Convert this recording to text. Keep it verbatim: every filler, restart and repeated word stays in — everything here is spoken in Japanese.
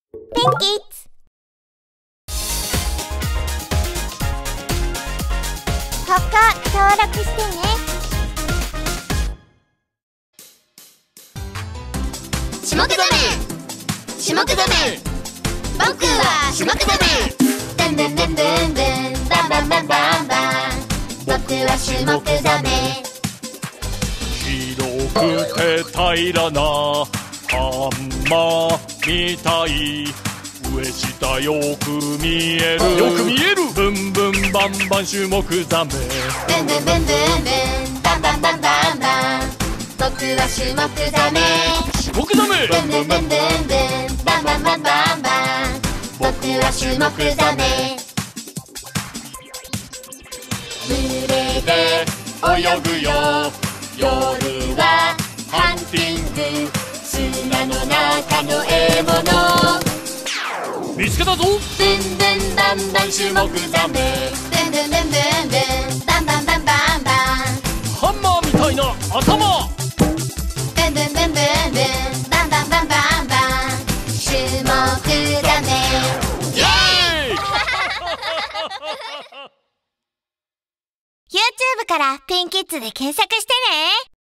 ペンキッズ。ここ登録してね。 シュモクザメ、シュモクザメ、僕はシュモクザメ。ドゥンドゥンドゥンドゥンドゥン、バンバンバンバンバン、僕はシュモクザメ。 広くて平らなハンマーみたい、上下よく見える、よく見える、ブンブンバンバンシュモクザメ。 ブンブンブンブンブン、バンバンバンバンバン、僕はシュモクザメ。 シュモクザメ。 ブンブンブンブンブン、バンバンバンバンバン、僕はシュモクザメ。群れで泳ぐよ、夜はハンティング、砂の中の獲物。 見つけたぞ。 ブンブンバンバンシュモクザメ。ブンブンブンブンブン、バンバンバンバンバン、 ハンマーみたいな頭。 ブンブンブンブンブン、バンバンバンバンバン、シュモクザメ。イエーイ YouTube からペンキッズで検索してね。